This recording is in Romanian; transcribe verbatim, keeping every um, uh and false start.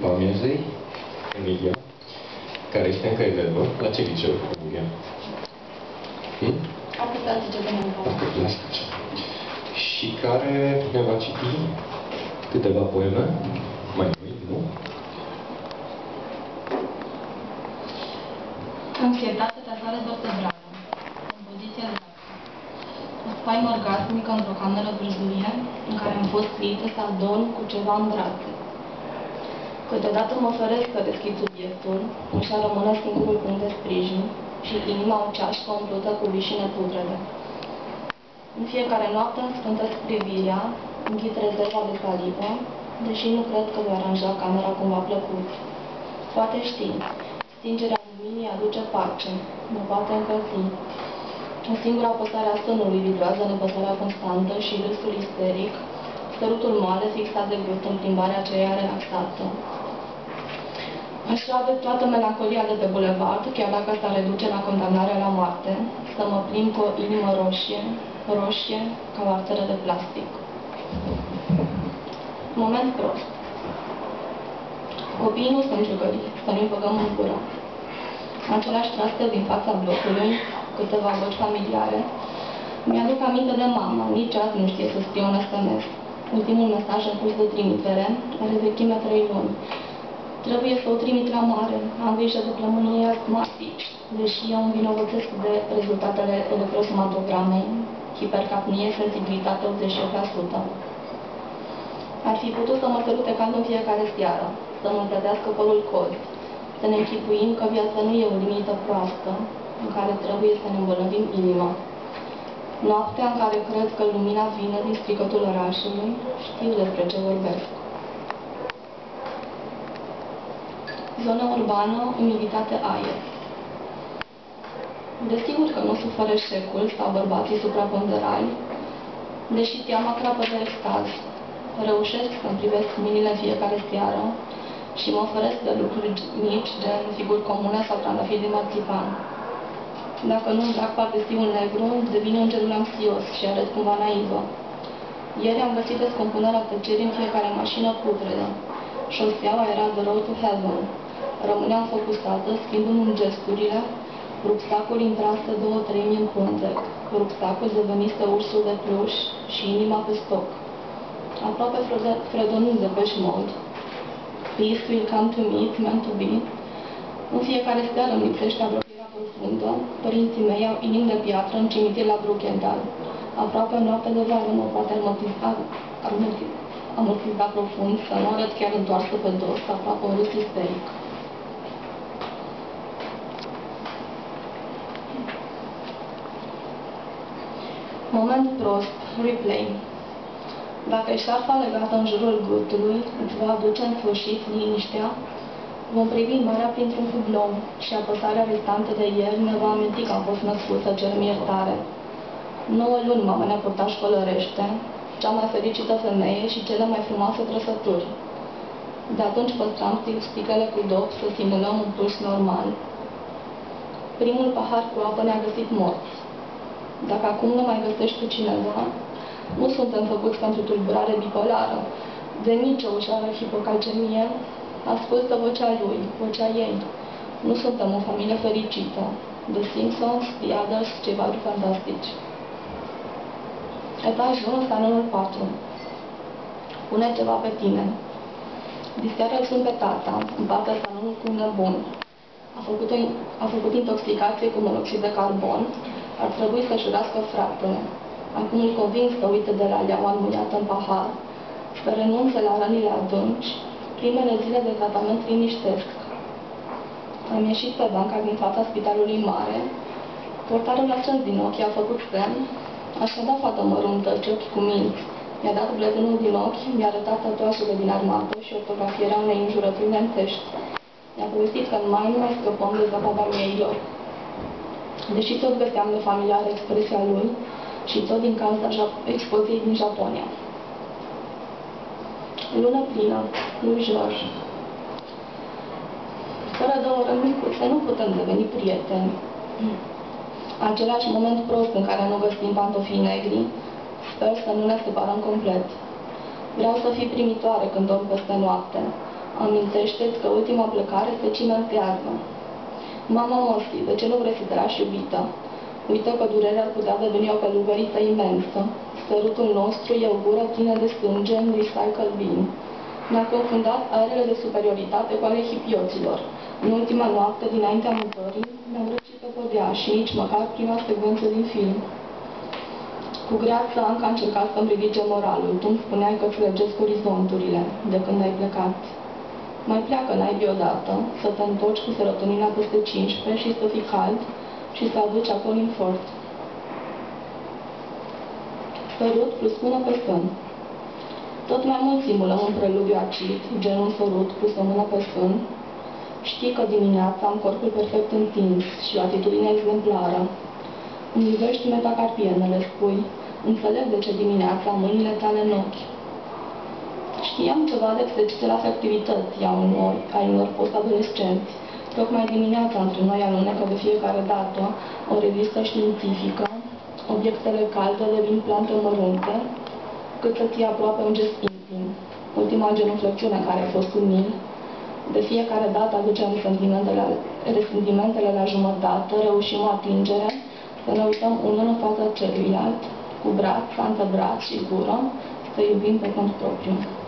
după amiezei, Emilia, care este încă elevă. La ce liceu, Emilia? Hmm? Aplicație de la Și care ne va citi câteva poeme, mai noi, nu? Anxietate tratare vertebrală. Compoziția de spaimă orgasmică într-o cameră vârzuie, în care am fost silită să adorm cu ceva în brațe. Câteodată mă feresc să deschid subiectul, își a rămână singurul punct de sprijin și inima o ceașcă umplută cu vișine putrede. În fiecare noapte îmi scântesc privirea, închid rezerva de salivă, deși nu cred că voi aranja camera cumva plăcut. Poate ști, stingerea luminii aduce pace, mă poate încălzi. O singură apăsare a sânului vibrează nepăsarea constantă și râsul isteric, sărutul moale fixat de gust în plimbarea aceea relaxată. Aș rade toată melancolia de pe bulevard, chiar dacă s-ar reduce la condamnarea la moarte, să mă plimb cu o inimă roșie, roșie ca o arteră de plastic. Moment prost. Copiii nu sunt jucării, să nu-i băgăm în gură. Același trastel din fața blocului, câteva voci familiare. Mi-aduc aminte de mama, nici azi nu știe să scrie un S M S. Ultimul mesaj în curs de trimitere are vechime trei luni. Trebuie să o trimit la mare, am grijă de plămânii asmatici, deși eu îmi vinovățesc de rezultatele electrosomatogramei, hipercapnie, sensibilitate optzeci și opt la sută. Ar fi putut să mă sărute cald în fiecare seară, să mă plătească părul cozi, să ne închipuim că viața nu e o limită proastă, în care trebuie să ne îmbolnăvim inima. Noaptea în care cred că lumina vine din stricătul orașului, știu despre ce vorbesc. Zona urbană, umiditate aer. Desigur că nu suferă eșecul sau bărbații supraponderali, deși teama crapă de extaz. Reușesc să-mi privesc mâinile fiecare seară și mă oferesc de lucruri mici, gen figuri comune sau trandafiri de marțipan. Dacă nu îmi plac pardesiul negru, devine îngerul anxios și arăt cumva naivă. Ieri am găsit descompunerea tăcerii în fiecare mașină putredă. Șoseaua era the road to heaven. Rămâneam focusată, schimbând gesturile. Rucsacul intrase două treimi în pântec. Rucsacul devenise ursul de pluș și inima pe stoc. Aproape fredonând de pești mod. Peace will come to me, it's meant to be. În fiecare seară îmi lipsește apropierea profundă. Părinții mei au inimi de piatră în cimitir la Bruchendal. Aproape în noapte de vară mă poate amortiza, amortiza profund, să nu arăt chiar întoarsă pe dos, aproape un râs isteric. Moment prost, replay. Dacă e șarfa legată în jurul gâtului, îți va aduce în sfârșit liniștea, vom privi marea printr-un hublou și apăsarea restantă de ieri ne va aminti că am fost născut să cerem iertare. Nouă luni mama ne-a purtat școlărește, cea mai fericită femeie și cele mai frumoase trăsături. De atunci păstram sticlele cu dop să simulăm un puls normal. Primul pahar cu apă ne-a găsit morți. Dacă acum nu mai găsești pe cineva, nu suntem făcuți pentru tulburare bipolară. De mici o ușoară hipocalcemie, ascultă vocea lui, vocea ei. Nu suntem o familie fericită. The Simpsons, The Others, ceva de fantastici. Etajul, salonul patru. Pune ceva pe tine. Diseară îl sun pe tata, împarte salonul cu un nebun. A făcut, o, a făcut intoxicație cu monoxid de carbon. Ar trebui să-și urască fratele. Acum îl convins să uite de la leaua înmuiată în pahar, să renunțe la rănile adânci. Primele zile de tratament liniștesc. Am ieșit pe banca din fața spitalului mare. Portarul a strâns din ochi, a făcut semn. Așa da, fată măruntă, ce ochi cu minți. Mi-a dat blezunul din ochi, mi-a arătat tatuajele din armată și ortografierea unei înjurături nentești. Mi-a povestit că mai nu mai scăpăm de zăpada mieilor. Deși tot găseam nefamiliară expresia lui și tot din cauza expoziției din Japonia. Lună plină, lui George. Fără două rămicuțe nu putem deveni prieteni. Același moment prost în care nu găsim pantofii negri, sper să nu ne separăm complet. Vreau să fii primitoare când dorm peste noapte. Amintește-ți că ultima plecare te cimentează. Mama Mosti, de ce nu vrei să te lași iubită? Uită că durerea ar putea deveni o călugăriță imensă. Sărutul nostru e o gură plină de sânge în recycle bin. Ne-a confundat aerele de superioritate cu ale hipioților. În ultima noapte, dinaintea mutării, ne-am răcit pe podea și nici măcar prima secvență din film. Cu greață Anca a încercat să-mi ridice moralul. Tu îmi spuneai că îți lăgesc orizonturile de când ai plecat. Mai pleacă naibii odată, să te întorci cu serotonina peste cincisprezece și să fii cald și să aduci acolo infort. Sărut plus mână pe sân. Tot mai mult simulăm un preludiu acid, genul sărut plus o mână pe sân. Știi că dimineața am corpul perfect întins și o atitudine exemplară. Îmi iubești metacarpienele, spui. Înțeleg de ce dimineața am mâinile tale în ochi. Știam ceva de exercițiile afectivității a unor, a unor post-adolescenți. Tocmai dimineața între noi alunecă de fiecare dată o revistă științifică. Obiectele calde devin plante mărunte, cât să ții aproape un gest intim. Ultima genuflexiune care a fost un mil. De fiecare dată aducem resentimentele, resentimentele la jumătate, reușim o atingere, să ne uităm unul în fața celuilalt, cu braț, antebraț și gură, să iubim pe cont propriu.